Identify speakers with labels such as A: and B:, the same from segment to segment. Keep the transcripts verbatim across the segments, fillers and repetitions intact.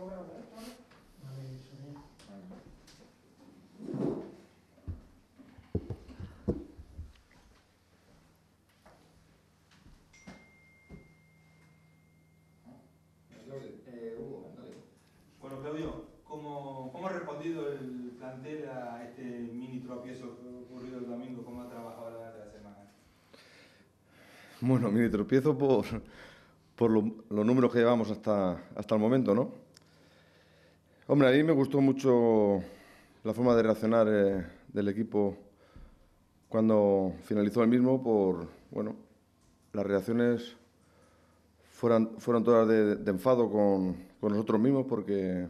A: Eh, Hugo, dale.
B: Bueno, Claudio, ¿cómo, ¿cómo ha respondido el plantel a este mini tropiezo que ocurrido el domingo? ¿Cómo ha trabajado durante la semana?
C: Bueno, mini tropiezo por, por lo, los números que llevamos hasta, hasta el momento, ¿no? Hombre, a mí me gustó mucho la forma de reaccionar eh, del equipo cuando finalizó el mismo por, bueno, las reacciones fueron, fueron todas de, de enfado con, con nosotros mismos porque,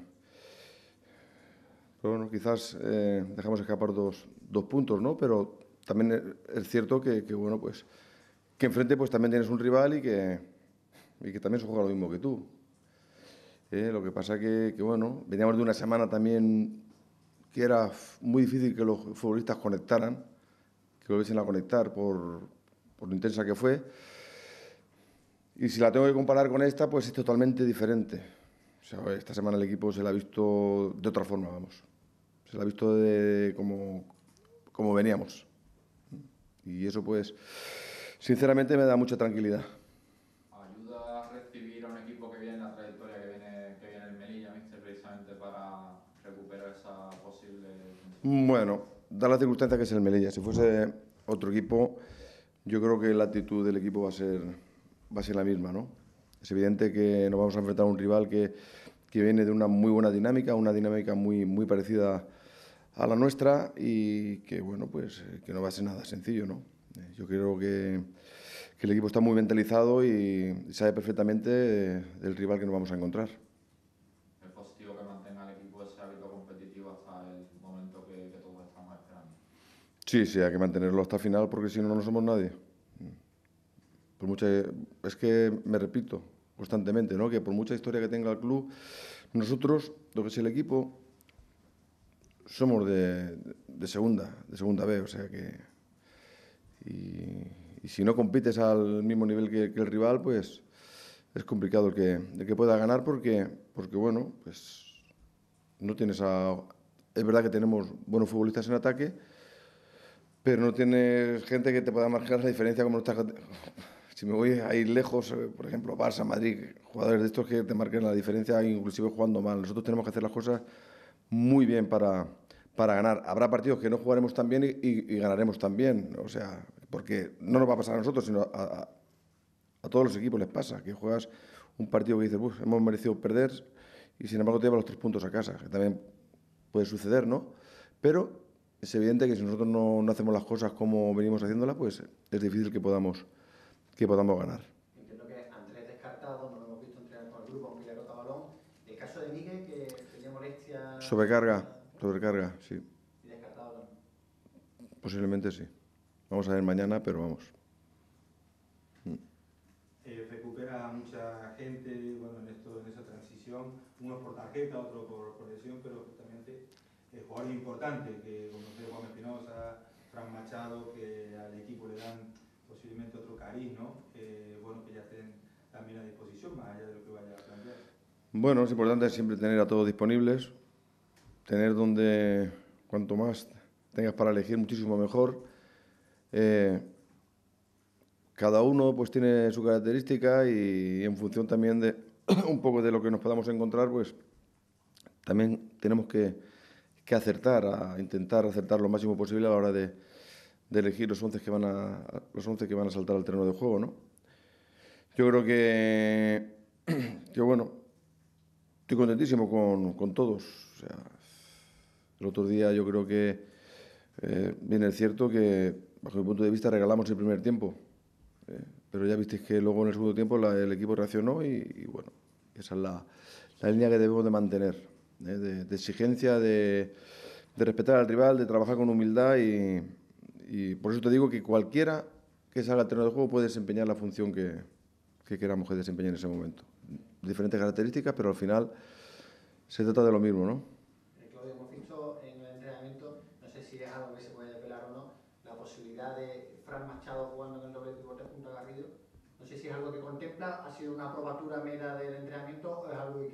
C: pero bueno, quizás eh, dejamos escapar dos, dos puntos, ¿no? Pero también es cierto que, que, bueno, pues, que enfrente pues también tienes un rival y que, y que también se juega lo mismo que tú. Eh, lo que pasa que, que, bueno, veníamos de una semana también que era muy difícil que los futbolistas conectaran, que volviesen a conectar por, por lo intensa que fue. Y si la tengo que comparar con esta, pues es totalmente diferente. O sea, esta semana el equipo se la ha visto de otra forma, vamos. Se la ha visto de como, como veníamos. Y eso, pues, sinceramente me da mucha tranquilidad.
A: ¿Ayuda a recibir a un equipo que viene en la trayectoria que viene, que viene el Melilla, mister, precisamente para recuperar esa posible...
C: Bueno, da la circunstancia que es el Melilla. Si fuese otro equipo, yo creo que la actitud del equipo va a ser, va a ser la misma, ¿no? Es evidente que nos vamos a enfrentar a un rival que, que viene de una muy buena dinámica, una dinámica muy, muy parecida a la nuestra y que, bueno, pues que no va a ser nada sencillo, ¿no? Yo creo que, que el equipo está muy mentalizado y sabe perfectamente del rival que nos vamos a encontrar.
A: Es positivo que mantenga el equipo ese hábito competitivo hasta el momento que, que todos estamos esperando.
C: Sí, sí, hay que mantenerlo hasta el final porque si no, no somos nadie. Por mucha, es que me repito constantemente, ¿no? Que por mucha historia que tenga el club, nosotros, lo que es el equipo, somos de, de segunda, de segunda B, o sea que... Y, y si no compites al mismo nivel que, que el rival, pues es complicado el que, el que pueda ganar porque, porque, bueno, pues no tienes a... Es verdad que tenemos buenos futbolistas en ataque, pero no tienes gente que te pueda marcar la diferencia como no estás... Si me voy a ir lejos, por ejemplo, Barça, Madrid, jugadores de estos que te marquen la diferencia, inclusive jugando mal. Nosotros tenemos que hacer las cosas muy bien para, para ganar. Habrá partidos que no jugaremos tan bien y, y, y ganaremos también. O sea, porque no nos va a pasar a nosotros, sino a, a, a todos los equipos les pasa, que juegas un partido que dices, uff, hemos merecido perder y sin embargo te llevas los tres puntos a casa, que también puede suceder, ¿no? Pero es evidente que si nosotros no, no hacemos las cosas como venimos haciéndolas, pues es difícil que podamos... que podamos ganar.
D: Entiendo que Andrés descartado, no lo hemos visto entrenar con el grupo, aunque le ha rota balón. El caso de Miguel, que tenía molestia...
C: Sobrecarga, sobrecarga, sí.
D: Y descartado también.
C: Posiblemente sí. Vamos a ver mañana, pero vamos.
B: Eh, recupera a mucha gente, bueno, en esto, en esa transición, unos por tarjeta, otros por, por lesión, pero justamente eh, jugadores importantes, que como usted, Juan Espinosa, Fran Machado, que al equipo le dan posiblemente otro cariz, ¿no? Eh, bueno, que ya estén también a disposición, más allá de lo que vaya a plantear.
C: Bueno, es importante siempre tener a todos disponibles, tener donde, cuanto más tengas para elegir, muchísimo mejor. Eh, cada uno pues tiene su característica y en función también de un poco de lo que nos podamos encontrar, pues también tenemos que, que acertar, a intentar acertar lo máximo posible a la hora de, de elegir los once que van a los once que van a saltar al terreno de juego, ¿no? Yo creo que, que bueno, estoy contentísimo con, con todos. O sea, el otro día yo creo que eh, viene el cierto que, bajo mi punto de vista, regalamos el primer tiempo. Eh, pero ya visteis que luego en el segundo tiempo la, el equipo reaccionó y, y bueno, esa es la, la línea que debemos de mantener, ¿eh? de, de exigencia, de, de respetar al rival, de trabajar con humildad y, y por eso te digo que cualquiera que salga al terreno de juego puede desempeñar la función que, que queramos que desempeñe en ese momento. Diferentes características, pero al final se trata de lo mismo, ¿no?
D: Eh, Claudio, hemos visto en el entrenamiento, no sé si es algo que se puede desvelar o no, la posibilidad de Fran Machado jugando en el doble pivote junto a Garrido. No sé si es algo que contempla, ha sido una probatura mera del entrenamiento o es algo que quiere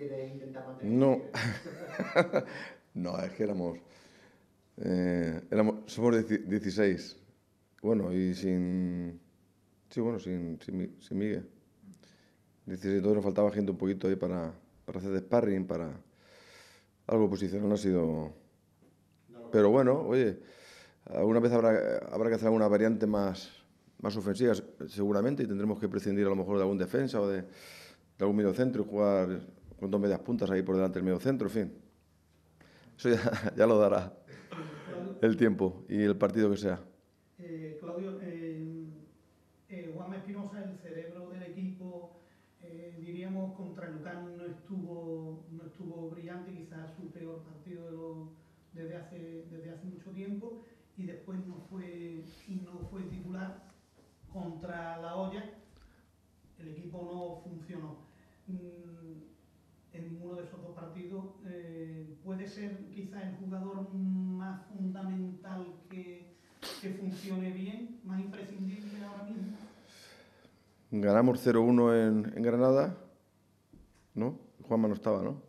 D: quiere intentar mantener?
C: No. No, es que éramos, eh, éramos somos dieciséis. Bueno, y sin... Sí, bueno, sin, sin, Mi- sin Miguel. dieciséis, entonces nos faltaba gente un poquito ahí para, para hacer de sparring, para algo posicional, no ha sido... Pero bueno, oye, alguna vez habrá, habrá que hacer alguna variante más, más ofensiva, seguramente, y tendremos que prescindir a lo mejor de algún defensa o de, de algún mediocentro y jugar con dos medias puntas ahí por delante del mediocentro, en fin. Eso ya, ya lo dará el tiempo y el partido que sea.
E: Eh, Claudio, eh, eh, Juanma Espinosa, el cerebro del equipo, eh, diríamos contra el Lucán no estuvo, no estuvo brillante, quizás su peor partido de lo, desde, hace, desde hace mucho tiempo, y después no fue, no fue titular contra La Hoya, el equipo no funcionó. Mm, en ninguno de esos dos partidos eh, puede ser quizás el jugador más fundamental que, que funcione bien, más imprescindible ahora mismo.
C: Ganamos cero uno en, en Granada, ¿no? Juanma no estaba, ¿no?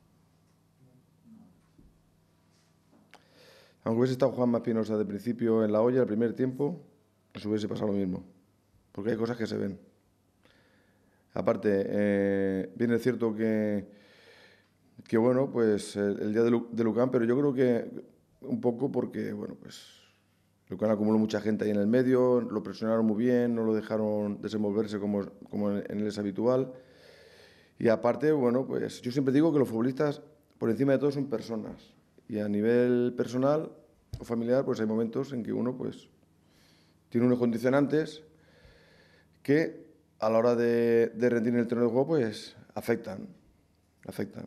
C: Aunque hubiese estado Juanma Espinosa de principio en La Hoya, el primer tiempo, nos hubiese pasado lo mismo. Porque hay cosas que se ven. Aparte, eh, bien es cierto que, que bueno, pues el, el día de, Lu, de Lucán, pero yo creo que un poco porque, bueno, pues Lucán acumuló mucha gente ahí en el medio, lo presionaron muy bien, no lo dejaron desenvolverse como, como en, en él es habitual. Y aparte, bueno, pues yo siempre digo que los futbolistas, por encima de todo, son personas. Y a nivel personal o familiar, pues hay momentos en que uno, pues, tiene unos condicionantes que a la hora de, de rendir en el terreno de juego, pues afectan, afectan.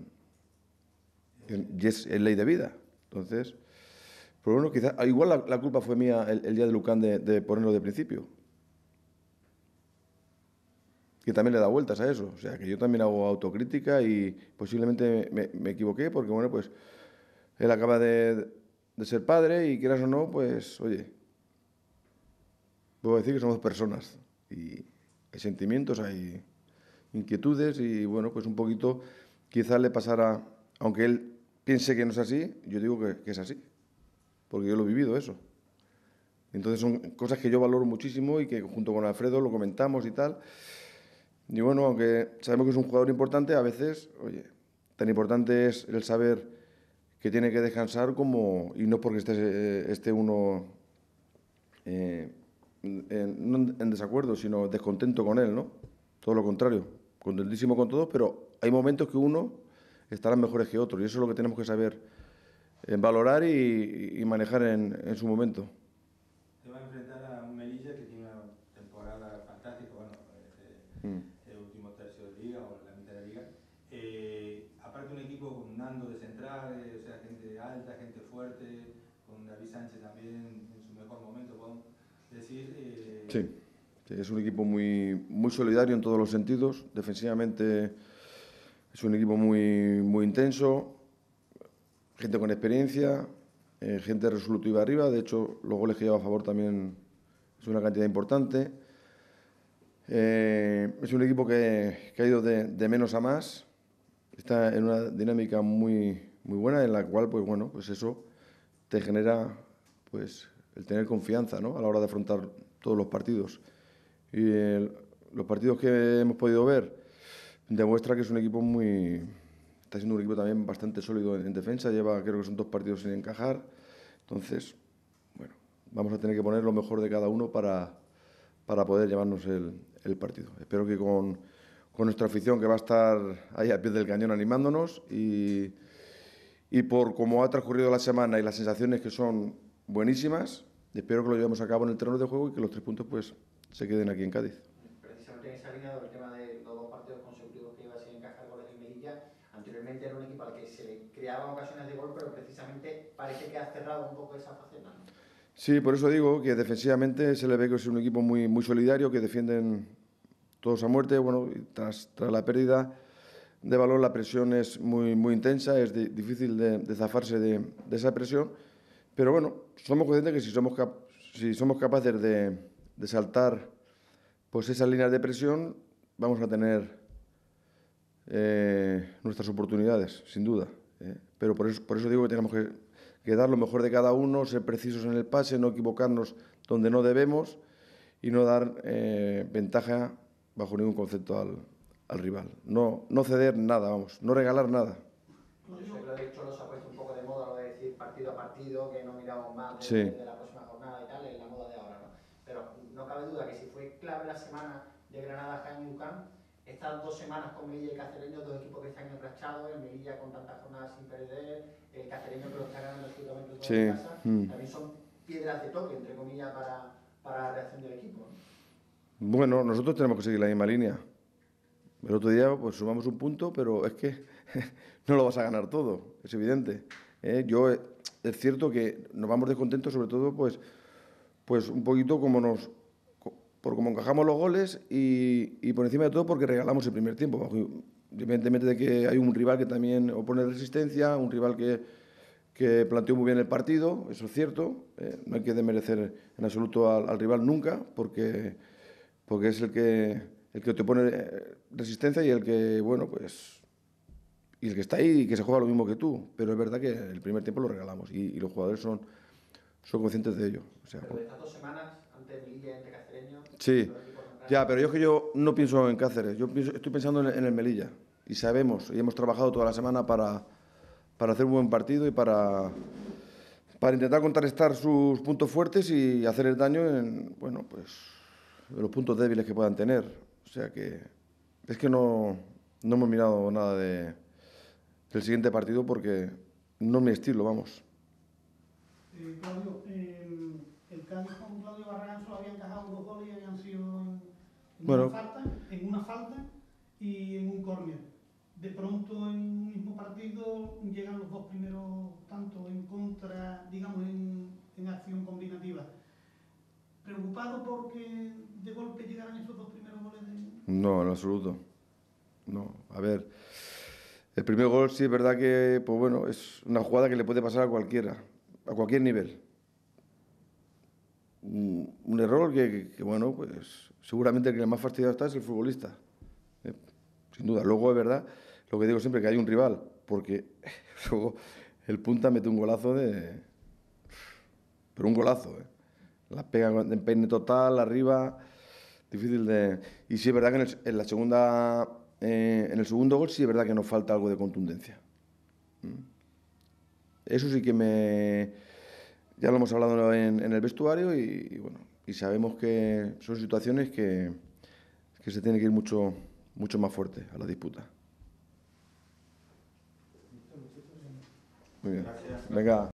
C: Y es, es ley de vida. Entonces, pero bueno, quizás, igual la, la culpa fue mía el, el día de Lucán de, de ponerlo de principio. Que también le da vueltas a eso. O sea, que yo también hago autocrítica y posiblemente me, me equivoqué porque, bueno, pues él acaba de, de ser padre y quieras o no, pues, oye, puedo decir que somos personas y hay sentimientos, hay inquietudes y, bueno, pues un poquito quizás le pasara, aunque él piense que no es así, yo digo que, que es así, porque yo lo he vivido eso. Entonces son cosas que yo valoro muchísimo y que junto con Alfredo lo comentamos y tal. Y bueno, aunque sabemos que es un jugador importante, a veces, oye, tan importante es el saber que tiene que descansar como, y no porque esté, esté uno eh, en, no en desacuerdo, sino descontento con él, ¿no? Todo lo contrario, contentísimo con todos, pero hay momentos que uno estará mejores que otros y eso es lo que tenemos que saber eh, valorar y, y manejar en, en su momento.
B: Se va a enfrentar a un Melilla que tiene una temporada fantástica, bueno, eh,
C: Mm.
B: el último tercio de liga o la mitad de liga. Eh, aparte un equipo con Nando de central, eh, o sea, gente alta, gente fuerte, con David Sánchez también en su mejor momento, podemos decir. Eh,
C: sí. Sí, es un equipo muy, muy solidario en todos los sentidos. Defensivamente es un equipo muy, muy intenso, gente con experiencia, eh, gente resolutiva arriba. De hecho, los goles que lleva a favor también es una cantidad importante. Eh, es un equipo que, que ha ido de, de menos a más. Está en una dinámica muy, muy buena en la cual, pues bueno, pues eso te genera, pues, el tener confianza, ¿no? A la hora de afrontar todos los partidos. Y el, los partidos que hemos podido ver demuestra que es un equipo muy... Está siendo un equipo también bastante sólido en, en defensa. Lleva, creo que son dos partidos sin encajar. Entonces, bueno, vamos a tener que poner lo mejor de cada uno para, para poder llevarnos el, el partido. Espero que con, con nuestra afición, que va a estar ahí al pie del cañón animándonos, y, y por cómo ha transcurrido la semana y las sensaciones que son buenísimas, espero que lo llevemos a cabo en el terreno de juego y que los tres puntos pues se queden aquí en Cádiz.
D: Precisamente en esa línea del tema de los dos partidos consecutivos que iba sin encajar goles en Melilla, anteriormente era un equipo al que se le creaban ocasiones de gol, pero precisamente parece que ha cerrado un poco esa faceta, ¿no?
C: Sí, por eso digo que defensivamente se le ve que es un equipo muy, muy solidario, que defienden todos a muerte. Bueno, y tras, tras la pérdida de balón la presión es muy, muy intensa, es de, difícil de, de zafarse de, de esa presión, pero bueno, somos conscientes que si somos, cap si somos capaces de, de saltar pues esas líneas de presión, vamos a tener eh, nuestras oportunidades, sin duda. ¿eh? Pero por eso, por eso digo que tenemos que, que dar lo mejor de cada uno, ser precisos en el pase, no equivocarnos donde no debemos y no dar eh, ventaja bajo ningún concepto al, al rival. No, no ceder nada, vamos, no regalar nada.
D: Yo sé que lo de Cholo se ha puesto un poco de moda, lo de decir partido a partido, que no miramos más de,
C: Sí.
D: de la próxima jornada y tal, es la moda de ahora, ¿no? Pero no cabe duda que si fue clave la semana de Granada, Jaén y Lucan, estas dos semanas con Melilla y Cacereño, dos equipos que están enrachados, el Melilla con tantas jornadas sin perder, el Cacereño que lo está ganando absolutamente todo
C: Sí.
D: en casa,
C: Mm.
D: también son piedras de toque, entre comillas, para, para la reacción del equipo, ¿no?
C: Bueno, nosotros tenemos que seguir la misma línea. El otro día pues sumamos un punto, pero es que no lo vas a ganar todo, es evidente. ¿eh? Yo, eh, es cierto que nos vamos descontentos, sobre todo, pues, pues un poquito como nos, por cómo encajamos los goles y, y por encima de todo porque regalamos el primer tiempo. Bajo, evidentemente de que hay un rival que también opone resistencia, un rival que, que planteó muy bien el partido, eso es cierto. ¿eh? No hay que desmerecer en absoluto al, al rival nunca, porque, porque es el que... el que te pone resistencia y el que, bueno, pues, y el que está ahí y que se juega lo mismo que tú. Pero es verdad que el primer tiempo lo regalamos y, y los jugadores son, son conscientes de ello. O sea,
D: pero de estas dos semanas, ante Melilla y ante Cacereño,
C: sí, ya, pero yo es que yo no pienso en Cáceres, yo pienso, estoy pensando en el, en el Melilla. Y sabemos, y hemos trabajado toda la semana para, para hacer un buen partido y para, para intentar contrarrestar sus puntos fuertes y hacer el daño en, bueno, pues, en los puntos débiles que puedan tener. O sea que es que no, no hemos mirado nada de, del siguiente partido porque no es mi estilo, vamos.
E: Eh, Claudio, eh, el Cádiz con Claudio Barragán solo había encajado dos goles y habían sido en, en
C: Bueno.
E: una falta, en una falta y en un córner. De pronto en un mismo partido llegan los dos primeros tantos en contra, digamos, en, en acción combinativa. ¿Preocupado porque de golpe llegaran esos dos primeros goles de...?
C: No, en absoluto. No, a ver, el primer gol sí es verdad que, pues bueno, es una jugada que le puede pasar a cualquiera, a cualquier nivel. Un, un error que, que, que, bueno, pues seguramente el que más fastidiado está es el futbolista, eh, sin duda. Luego es verdad, lo que digo siempre, que hay un rival, porque luego el punta mete un golazo de... pero un golazo, ¿eh? La pega en empeine total, arriba, difícil de... Y sí es verdad que en, el, en la segunda, eh, en el segundo gol sí es verdad que nos falta algo de contundencia. Eso sí que me... Ya lo hemos hablado en, en el vestuario y, y bueno, y sabemos que son situaciones que, que se tiene que ir mucho, mucho más fuerte a la disputa. Muy bien.
B: Gracias.
C: Venga.